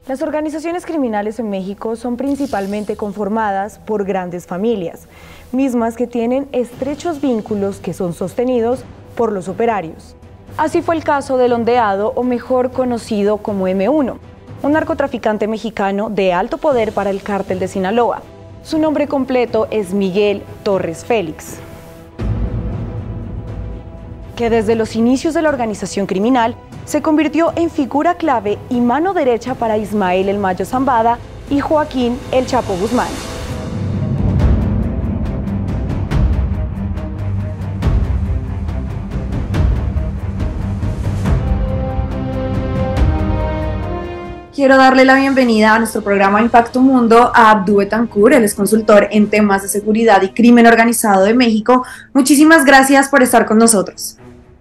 Las organizaciones criminales en México son principalmente conformadas por grandes familias, mismas que tienen estrechos vínculos que son sostenidos por los operarios. Así fue el caso del Ondeado, o mejor conocido como M1, un narcotraficante mexicano de alto poder para el cártel de Sinaloa. Su nombre completo es Miguel Torres Félix, que desde los inicios de la organización criminal se convirtió en figura clave y mano derecha para Ismael El Mayo Zambada y Joaquín El Chapo Guzmán. Quiero darle la bienvenida a nuestro programa Impacto Mundo a Abdú Betancourt, él es consultor en temas de seguridad y crimen organizado de México. Muchísimas gracias por estar con nosotros.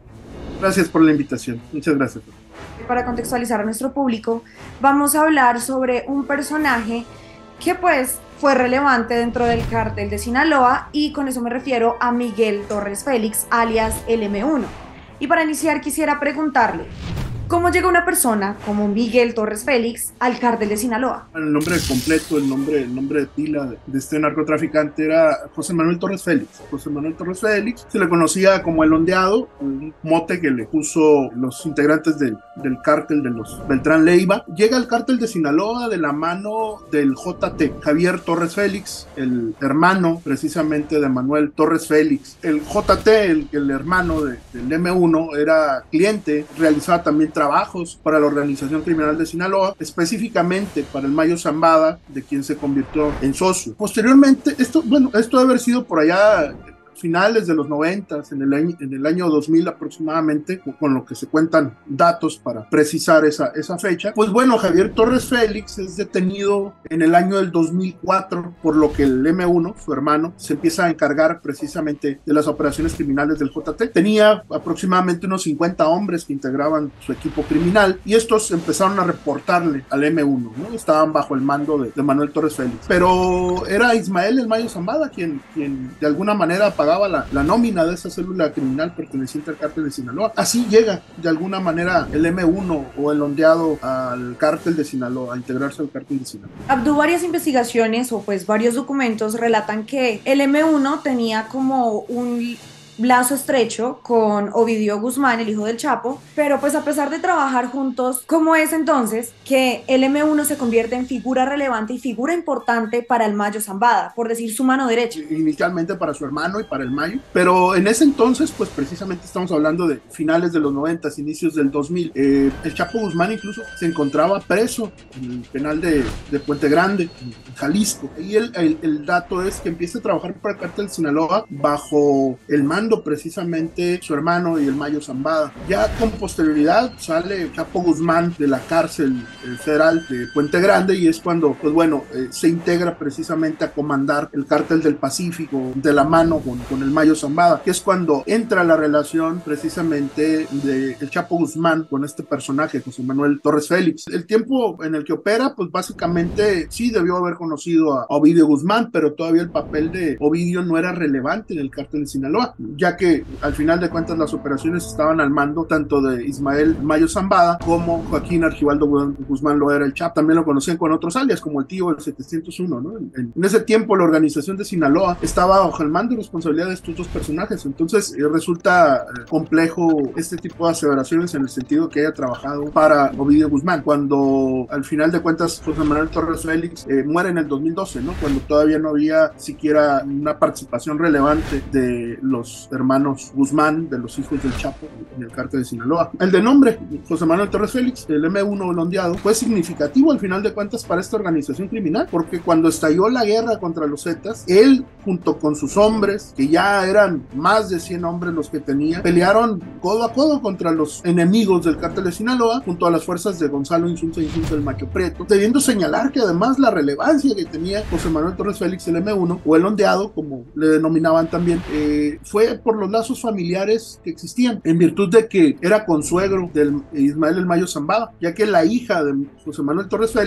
Gracias por la invitación, muchas gracias. Para contextualizar a nuestro público, vamos a hablar sobre un personaje que pues fue relevante dentro del cártel de Sinaloa, y con eso me refiero a Miguel Torres Félix, alias el M1. Y para iniciar quisiera preguntarle, ¿cómo llega una persona como Miguel Torres Félix al cártel de Sinaloa? Bueno, el nombre completo, el nombre de pila de este narcotraficante era José Manuel Torres Félix. José Manuel Torres Félix se le conocía como el Ondeado, un mote que le puso los integrantes del cártel de los Beltrán Leiva. Llega al cártel de Sinaloa de la mano del JT, Javier Torres Félix, el hermano precisamente de Manuel Torres Félix. El JT, el hermano del M1, era cliente, realizaba también trabajos para la organización criminal de Sinaloa, específicamente para el Mayo Zambada, de quien se convirtió en socio. Posteriormente, esto debe haber sido por allá finales de los 90, en el año 2000 aproximadamente, con lo que se cuentan datos para precisar esa fecha. Pues bueno, Javier Torres Félix es detenido en el año del 2004, por lo que el M1, su hermano, se empieza a encargar precisamente de las operaciones criminales del JT. Tenía aproximadamente unos 50 hombres que integraban su equipo criminal, y estos empezaron a reportarle al M1, ¿no? Estaban bajo el mando de Manuel Torres Félix. Pero era Ismael El Mayo Zambada quien de alguna manera pagaba la nómina de esa célula criminal perteneciente al cártel de Sinaloa. Así llega de alguna manera el M1 o el Ondeado al cártel de Sinaloa, a integrarse al cártel de Sinaloa. Abdú, varias investigaciones o pues varios documentos relatan que el M1 tenía como un lazo estrecho con Ovidio Guzmán, el hijo del Chapo, pero pues a pesar de trabajar juntos, ¿cómo es entonces que el M1 se convierte en figura relevante y figura importante para el Mayo Zambada, por decir su mano derecha? Inicialmente para su hermano y para el Mayo, pero en ese entonces, pues precisamente estamos hablando de finales de los 90, inicios del 2000, el Chapo Guzmán incluso se encontraba preso en el penal de Puente Grande, en Jalisco, y el dato es que empieza a trabajar para el cártel de Sinaloa bajo el mando precisamente su hermano y el Mayo Zambada. Ya con posterioridad sale Chapo Guzmán de la cárcel federal de Puente Grande, y es cuando pues bueno, se integra precisamente a comandar el cártel del Pacífico de la mano con el Mayo Zambada, que es cuando entra la relación precisamente de el Chapo Guzmán con este personaje, José Manuel Torres Félix. El tiempo en el que opera, pues básicamente sí debió haber conocido a Ovidio Guzmán, pero todavía el papel de Ovidio no era relevante en el cártel de Sinaloa, ya que al final de cuentas las operaciones estaban al mando tanto de Ismael Mayo Zambada como Joaquín Archibaldo Guzmán lo era el Chapo. También lo conocían con otros alias, como el tío del 701, ¿no? En ese tiempo la organización de Sinaloa estaba bajo el mando y responsabilidad de estos dos personajes, entonces resulta complejo este tipo de aseveraciones en el sentido que haya trabajado para Ovidio Guzmán, cuando al final de cuentas José Manuel Torres Félix muere en el 2012, ¿no? Cuando todavía no había siquiera una participación relevante de los hermanos Guzmán, de los hijos del Chapo en el cártel de Sinaloa. El de nombre, José Manuel Torres Félix, el M1 el Ondeado, fue significativo al final de cuentas para esta organización criminal, porque cuando estalló la guerra contra los Zetas, él junto con sus hombres, que ya eran más de 100 hombres los que tenía, pelearon codo a codo contra los enemigos del cártel de Sinaloa, junto a las fuerzas de Gonzalo Insulza el Macho Prieto, debiendo señalar que además la relevancia que tenía José Manuel Torres Félix, el M1 o el Ondeado, como le denominaban también, fue por los lazos familiares que existían, en virtud de que era consuegro del Ismael El Mayo Zambada, ya que la hija de José Manuel Torres Félix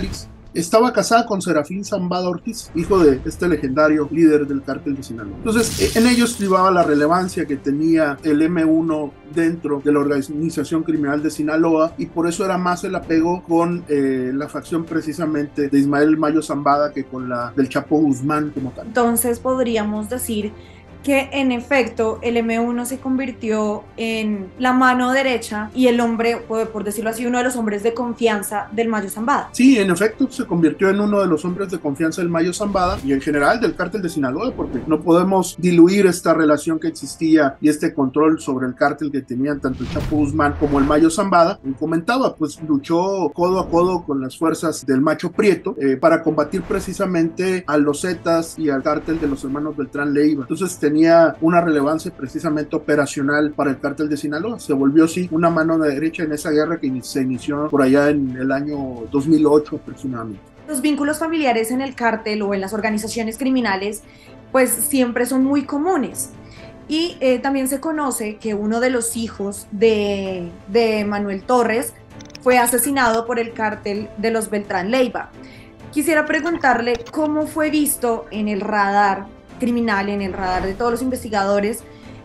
estaba casada con Serafín Zambada Ortiz, hijo de este legendario líder del cártel de Sinaloa. Entonces, en ello estribaba la relevancia que tenía el M1 dentro de la organización criminal de Sinaloa, y por eso era más el apego con la facción precisamente de Ismael Mayo Zambada que con la del Chapo Guzmán como tal. Entonces podríamos decir que en efecto el M1 se convirtió en la mano derecha y el hombre, por decirlo así, uno de los hombres de confianza del Mayo Zambada. Sí, en efecto se convirtió en uno de los hombres de confianza del Mayo Zambada y en general del cártel de Sinaloa, porque no podemos diluir esta relación que existía y este control sobre el cártel que tenían tanto el Chapo Guzmán como el Mayo Zambada. Y comentaba, pues luchó codo a codo con las fuerzas del Macho Prieto para combatir precisamente a los Zetas y al cártel de los hermanos Beltrán Leiva. Entonces tenía una relevancia precisamente operacional para el cártel de Sinaloa. Se volvió sí una mano derecha en esa guerra que se inició por allá en el año 2008 aproximadamente. Los vínculos familiares en el cártel o en las organizaciones criminales pues siempre son muy comunes. Y también se conoce que uno de los hijos de Manuel Torres fue asesinado por el cártel de los Beltrán Leiva. Quisiera preguntarle cómo fue visto en el radar criminal, en el radar de todos los investigadores,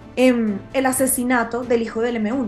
el asesinato del hijo del M1.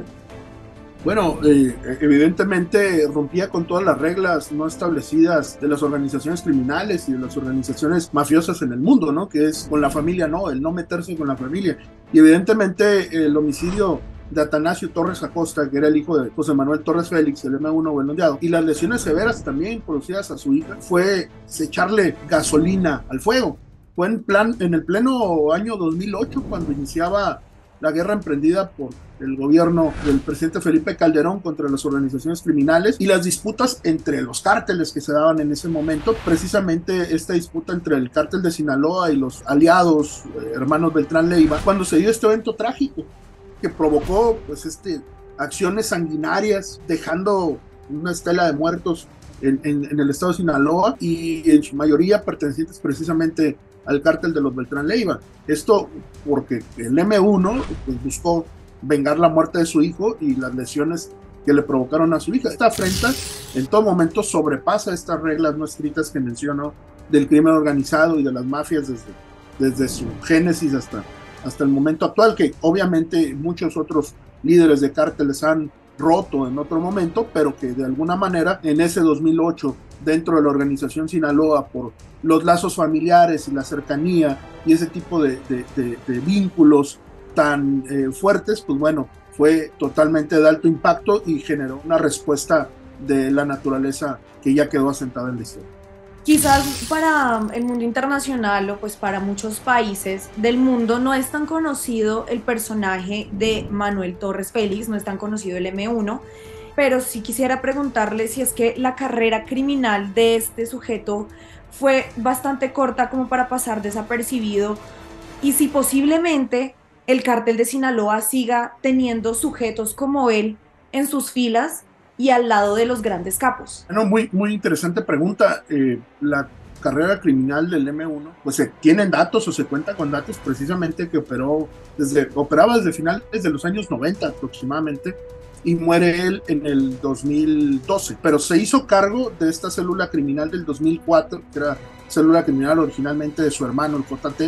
Bueno, evidentemente rompía con todas las reglas no establecidas de las organizaciones criminales y de las organizaciones mafiosas en el mundo, ¿no? Que es con la familia, no, el no meterse con la familia. Y evidentemente el homicidio de Atanasio Torres Acosta, que era el hijo de José Manuel Torres Félix, el M1 Buenondeado, y las lesiones severas también producidas a su hija, fue echarle gasolina al fuego. Fue en el pleno año 2008 cuando iniciaba la guerra emprendida por el gobierno del presidente Felipe Calderón contra las organizaciones criminales y las disputas entre los cárteles que se daban en ese momento. Precisamente esta disputa entre el cártel de Sinaloa y los aliados hermanos Beltrán Leiva, cuando se dio este evento trágico que provocó pues acciones sanguinarias, dejando una estela de muertos en el estado de Sinaloa y en su mayoría pertenecientes precisamente al cártel de los Beltrán Leiva. Esto porque el M1 pues, buscó vengar la muerte de su hijo y las lesiones que le provocaron a su hija. Esta afrenta en todo momento sobrepasa estas reglas no escritas que menciono del crimen organizado y de las mafias desde su génesis hasta el momento actual, que obviamente muchos otros líderes de cárteles han roto en otro momento, pero que de alguna manera en ese 2008 dentro de la organización Sinaloa, por los lazos familiares y la cercanía y ese tipo de vínculos tan fuertes, pues bueno, fue totalmente de alto impacto y generó una respuesta de la naturaleza que ya quedó asentada en la historia. Quizás para el mundo internacional o pues para muchos países del mundo no es tan conocido el personaje de Manuel Torres Félix, no es tan conocido el M1, pero sí quisiera preguntarle si es que la carrera criminal de este sujeto fue bastante corta como para pasar desapercibido y si posiblemente el cártel de Sinaloa siga teniendo sujetos como él en sus filas y al lado de los grandes capos. Bueno, muy interesante pregunta. La carrera criminal del M1, pues se tienen datos o se cuenta con datos precisamente que operaba desde finales de los años 90 aproximadamente y muere él en el 2012, pero se hizo cargo de esta célula criminal del 2004, que era célula criminal originalmente de su hermano, el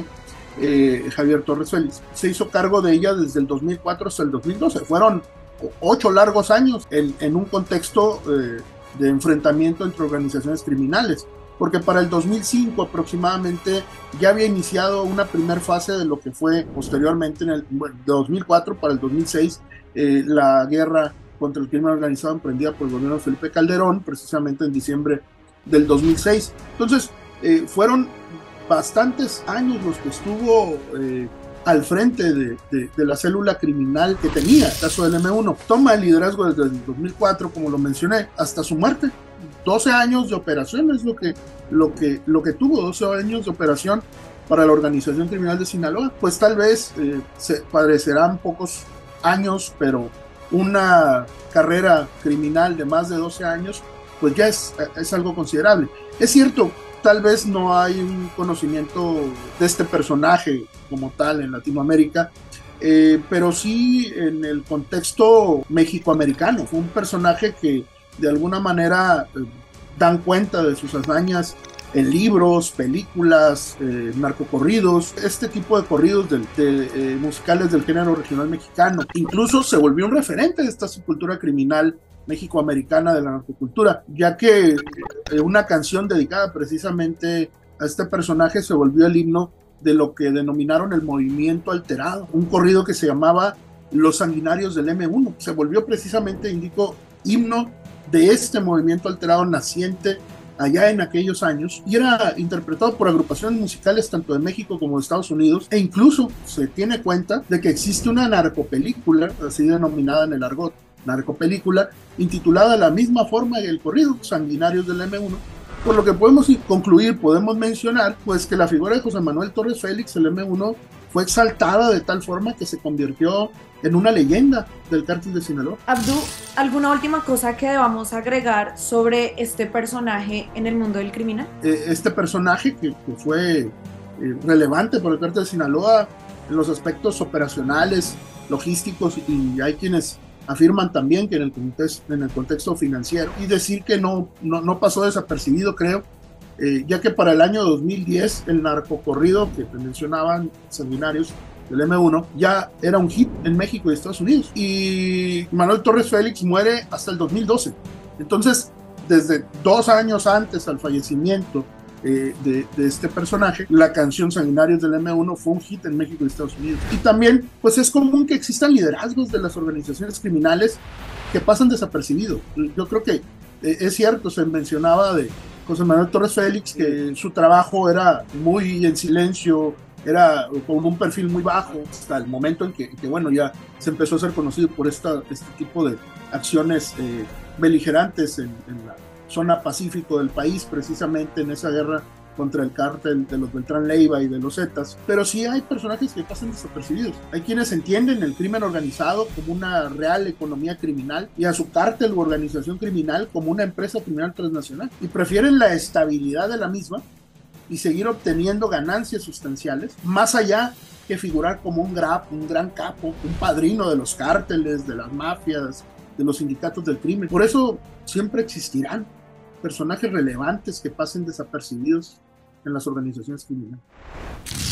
JT, Javier Torres Félix. Se hizo cargo de ella desde el 2004 hasta el 2012. Fueron 8 largos años en un contexto de enfrentamiento entre organizaciones criminales, porque para el 2005 aproximadamente ya había iniciado una primera fase de lo que fue posteriormente, de 2004 para el 2006, la guerra contra el crimen organizado emprendida por el gobierno de Felipe Calderón, precisamente en diciembre del 2006. Entonces, fueron bastantes años los que estuvo al frente de la célula criminal que tenía, el caso del M1. Toma el liderazgo desde el 2004, como lo mencioné, hasta su muerte. 12 años de operación es lo que tuvo, 12 años de operación para la organización criminal de Sinaloa. Pues tal vez se parecerán pocos años, pero una carrera criminal de más de 12 años, pues ya es algo considerable. Es cierto, tal vez no hay un conocimiento de este personaje como tal en Latinoamérica, pero sí en el contexto mexicoamericano. Fue un personaje que de alguna manera dan cuenta de sus hazañas en libros, películas, narcocorridos, este tipo de corridos musicales del género regional mexicano. Incluso se volvió un referente de esta subcultura criminal mexicoamericana de la narcocultura, ya que una canción dedicada precisamente a este personaje se volvió el himno de lo que denominaron el movimiento alterado, un corrido que se llamaba Los Sanguinarios del M1. Se volvió precisamente, indico, himno de este movimiento alterado naciente allá en aquellos años, y era interpretado por agrupaciones musicales tanto de México como de Estados Unidos, e incluso se tiene cuenta de que existe una narcopelícula, así denominada en el argot, narcopelícula, intitulada de la misma forma que el corrido, Sanguinarios del M1, por lo que podemos concluir, podemos mencionar, pues que la figura de José Manuel Torres Félix, el M1, fue exaltada de tal forma que se convirtió en una leyenda del cártel de Sinaloa. Abdú, ¿alguna última cosa que debamos agregar sobre este personaje en el mundo del criminal? Este personaje que fue relevante para el cártel de Sinaloa en los aspectos operacionales, logísticos, y hay quienes afirman también que en el contexto financiero, y decir que no pasó desapercibido, creo, ya que para el año 2010 el narcocorrido que mencionaban, Sanguinarios del M1, ya era un hit en México y Estados Unidos, y Manuel Torres Félix muere hasta el 2012. Entonces, desde 2 años antes al fallecimiento de este personaje, la canción Sanguinarios del M1 fue un hit en México y Estados Unidos. Y también, pues es común que existan liderazgos de las organizaciones criminales que pasan desapercibidos. Yo creo que es cierto, se mencionaba de José Manuel Torres Félix que su trabajo era muy en silencio, era con un perfil muy bajo, hasta el momento en que bueno, ya se empezó a ser conocido por este tipo de acciones beligerantes en la zona pacífico del país, precisamente en esa guerra contra el cártel de los Beltrán Leiva y de los Zetas. Pero sí hay personajes que pasan desapercibidos. Hay quienes entienden el crimen organizado como una real economía criminal y a su cártel u organización criminal como una empresa criminal transnacional, y prefieren la estabilidad de la misma y seguir obteniendo ganancias sustanciales, más allá que figurar como un gran capo, un padrino de los cárteles, de las mafias, de los sindicatos del crimen. Por eso siempre existirán personajes relevantes que pasen desapercibidos en las organizaciones criminales.